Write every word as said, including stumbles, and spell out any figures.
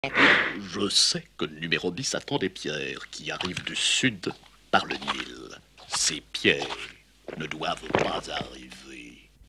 Je sais que le numéro dix attend des pierres qui arrivent du sud par le Nil. Ces pierres ne doivent pas arriver.